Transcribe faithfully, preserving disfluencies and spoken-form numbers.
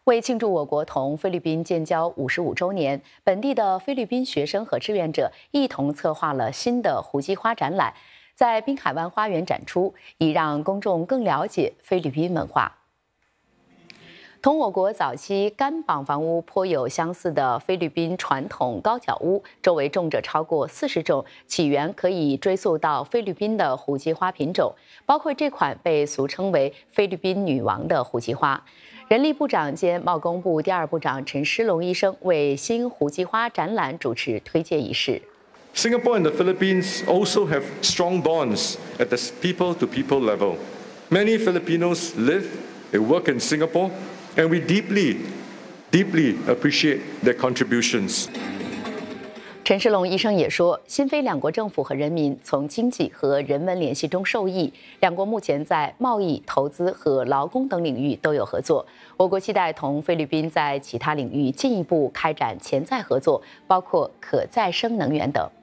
为庆祝我国同菲律宾建交五十五周年，本地的菲律宾学生和志愿者一同策划了新的胡姬花展览，在滨海湾花园展出，以让公众更了解菲律宾文化。同我国早期干绑房屋颇有相似的菲律宾传统高脚屋，周围种着超过四十种起源可以追溯到菲律宾的胡姬花品种，包括这款被俗称为菲律宾女王的胡姬花。人力部长兼贸工部第二部长陈诗龙医生为新胡姬花展览主持推介仪式。 Singapore and the Philippines also have strong bonds at the people-to-people level. Many Filipinos live and work in Singapore, and we deeply, deeply appreciate their contributions. 陈诗龙医生也说，新菲两国政府和人民从经济和人文联系中受益，两国目前在贸易、投资和劳工等领域都有合作。我国期待同菲律宾在其他领域进一步开展潜在合作，包括可再生能源等。